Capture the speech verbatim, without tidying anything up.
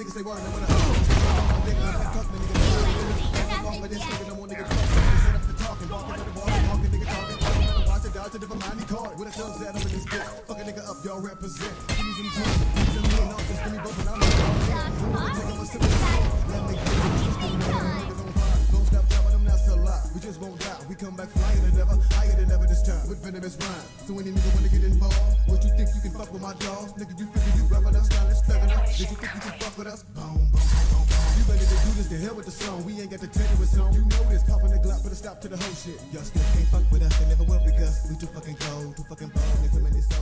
niggas say word, they wanna uh, nigga, I'm talking, nigga, I'm but this nigga don't want nigga talking. Set up the talking, walking to the wall, walking, nigga talking. Watch it down to the Vermont card. With a thumbs that up in this bitch. Fuck a nigga up, y'all represent. Using tone, using me, and all this, give me both, and I'm not taking a sip of the song. Let me get it, just give me more. Niggas on fire, don't stop dropping them, that's a lot. We just won't die, we come back flying than ever, higher than ever this time. With venomous rhyme. So any nigga wanna get involved, what you think you can fuck with my dogs? Nigga, you figure you rough enough, stylish, clever enough. Did you think you can fuck with us? Boom, boom, boom, boom. You ready to do this, to hell with the song. We ain't got to tell you what's on. You know this, popping the Glock, put a stop to the whole shit. Y'all still can't fuck with us, they never will because we too fucking cold, too fucking bold. There's so many